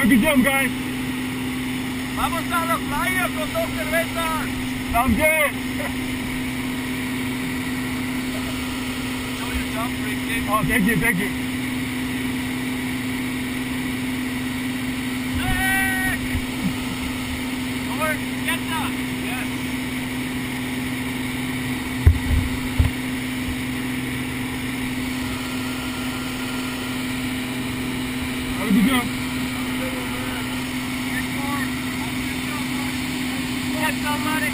Have a good jump, guys. Vamos a la playa con 2 cervezas. Sounds good. Show your jump, Ricky. Oh, thank you, thank you. Over, get that. Yes. Have a good jump. Get somebody.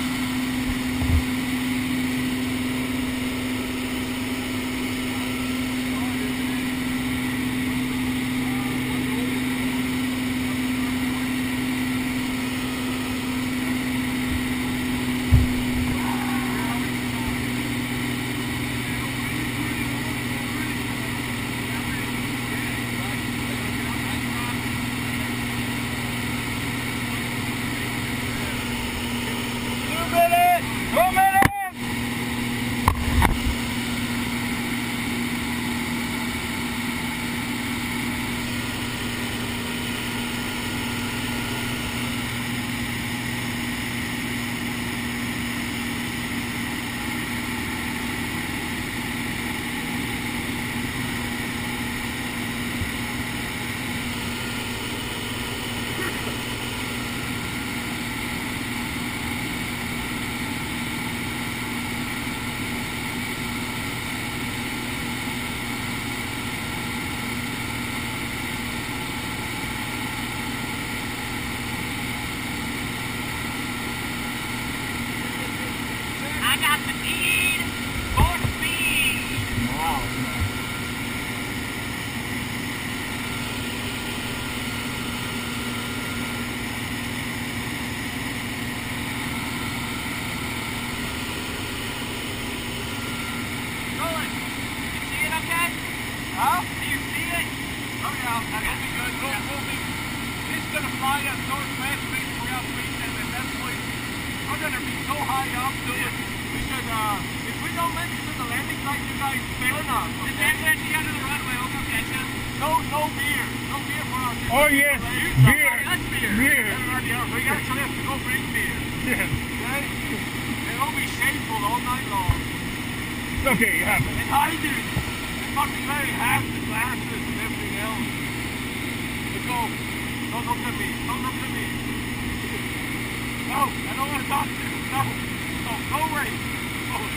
I got the need for speed. Wow. Roland, you see it okay? Huh? Do you see it? Oh yeah, that'll be good. We'll be, this is gonna fly us northwest, reach around 37. That's why we're gonna be so high up to it. Because if we don't make it to the landing site, you guys fail us. Okay? If that's at the end of the runway, we'll come catch you. No beer. No beer for us. Oh, yes. Beer. That's beer. Beer. We actually have to go bring beer. Yes. Okay? They won't be shameful all night long. It's okay, it happens. And hiding. They must be wearing hats and glasses and everything else. Let's go. Don't look at me. Don't look at me. No, I don't want to talk to you. No. No, go away. Go away.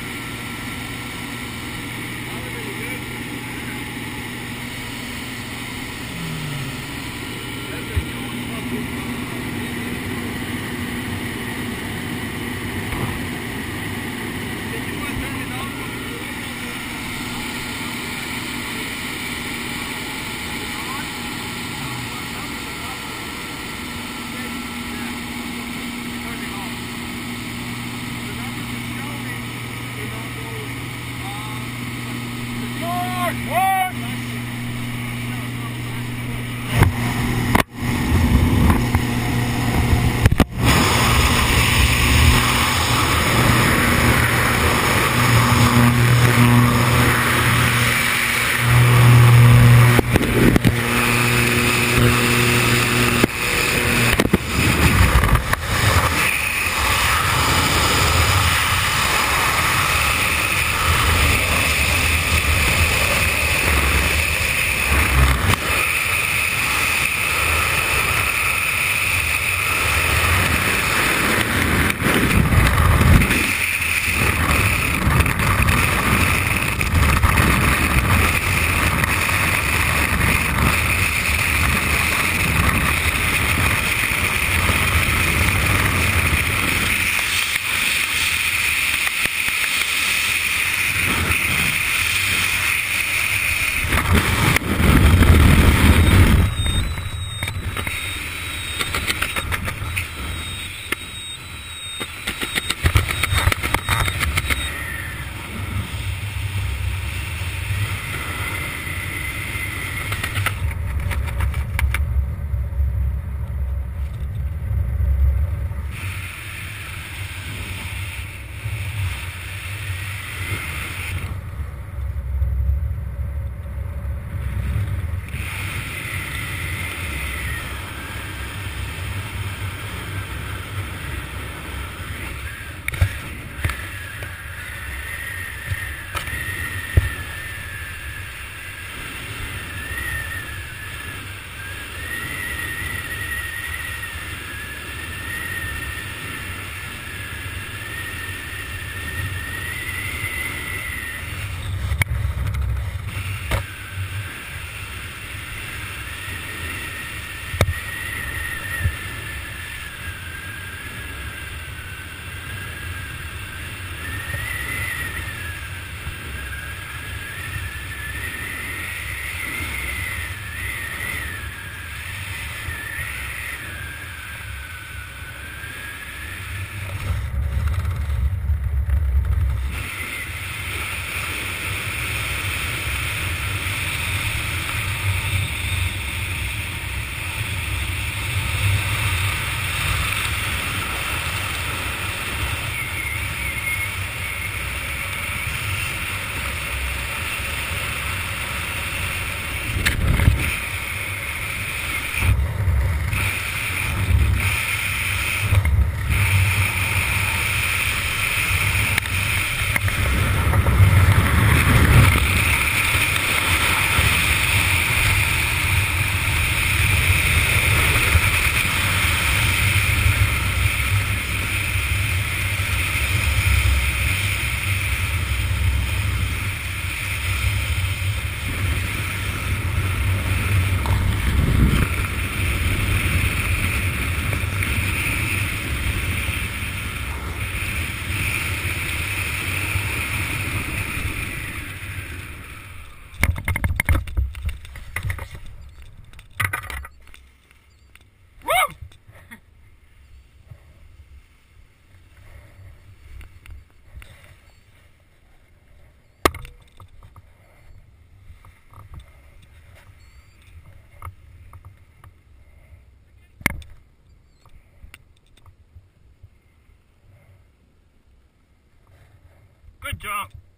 Good job.